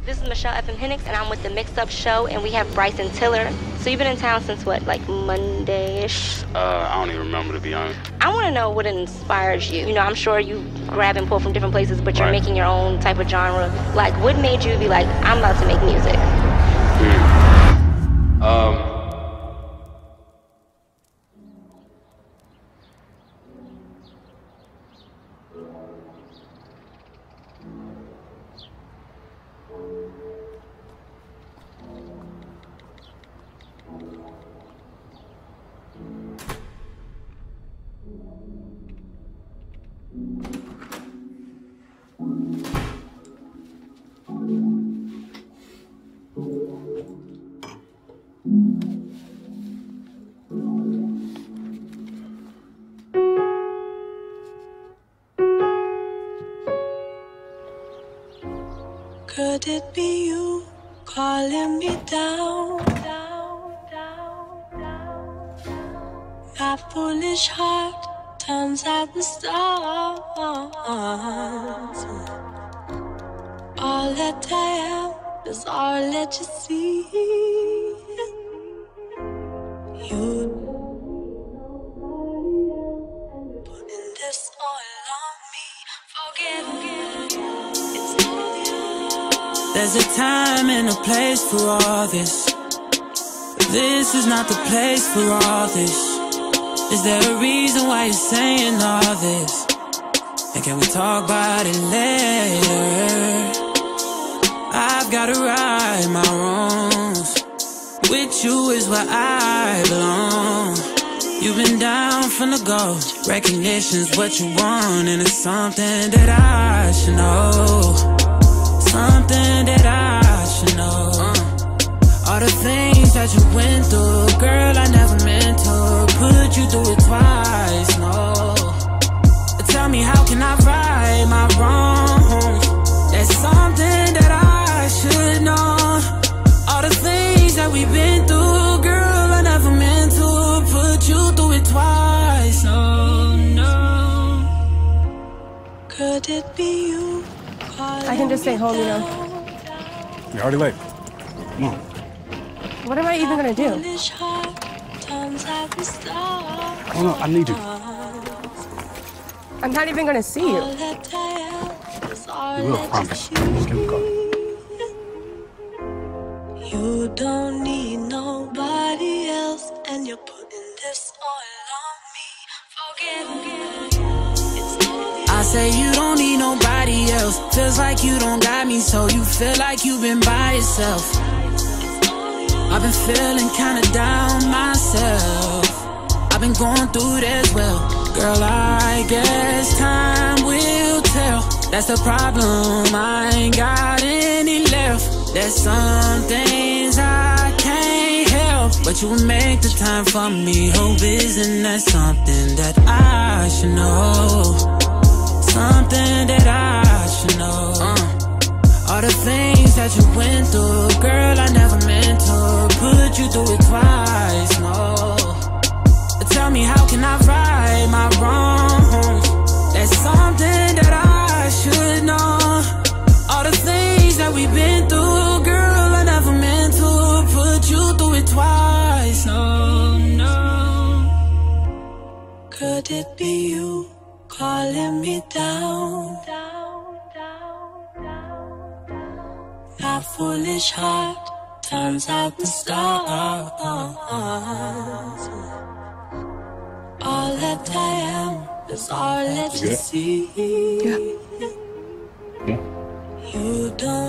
This is Michelle F.M. Hennix, and I'm with the Mix Up Show, and we have Bryson Tiller. So you've been in town since what, like Monday-ish? I don't even remember, to be honest. I want to know what inspires you. You know, I'm sure you grab and pull from different places, but you're making your own type of genre. Like, what made you be like, I'm about to make music? Could it be you calling me down? My foolish heart turns at the stars. All that I am is all that you see. You putting this all on me. Forgive me. It's all you. There's a time and a place for all this. But this is not the place for all this. Is there a reason why you're saying all this? And can we talk about it later? I've gotta right my wrongs. With you is where I belong. You've been down from the go. Recognition's what you want, and it's something that I should know. Something that I should know. All the things that you went through, girl, I never meant to put you through it twice, no. Tell me, how can I right my wrongs? There's something that I should know. All the things that we've been through, girl, I never meant to put you through it twice, no, no. Could it be you? I can just stay home, you know. You're already late. Come on. What am I even gonna do? Oh no, I need you. I'm not even gonna see you. You will, I promise. Just give me a call. You don't need nobody else, and you're putting this all on me. Forgive me. I say you don't need nobody else. Feels like you don't got me, so you feel like you've been by yourself. I've been feeling kinda down myself. I've been going through this well. Girl, I guess time will tell. That's the problem, I ain't got any left. There's some things I can't help, but you make the time for me. Hope isn't that something that I should know? Something that I should know. All the things that you went through, girl, I never meant to put you through it twice, no. Tell me, how can I right my wrongs? There's something that I should know. All the things that we've been through, girl, I never meant to put you through it twice, no, no. Could it be you calling me down? My foolish heart turns out the stars. All that I am is all that you see. Yeah. You don't